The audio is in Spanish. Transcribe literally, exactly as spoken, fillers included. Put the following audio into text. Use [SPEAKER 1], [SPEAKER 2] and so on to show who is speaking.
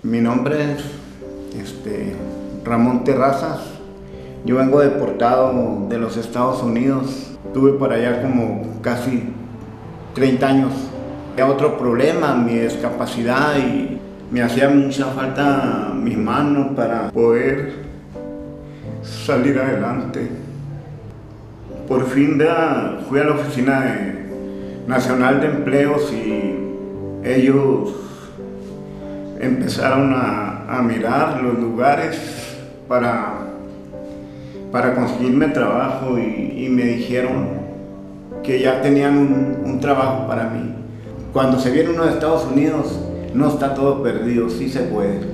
[SPEAKER 1] Mi nombre es este, Ramón Terrazas. Yo vengo deportado de los Estados Unidos. Estuve por allá como casi treinta años. Había otro problema, mi discapacidad, y me hacía mucha falta mis manos para poder salir adelante. Por fin ya fui a la oficina de- nacional de empleos y ellos empezaron a, a mirar los lugares para, para conseguirme trabajo y, y me dijeron que ya tenían un, un trabajo para mí. Cuando se viene uno de Estados Unidos, no está todo perdido, sí se puede.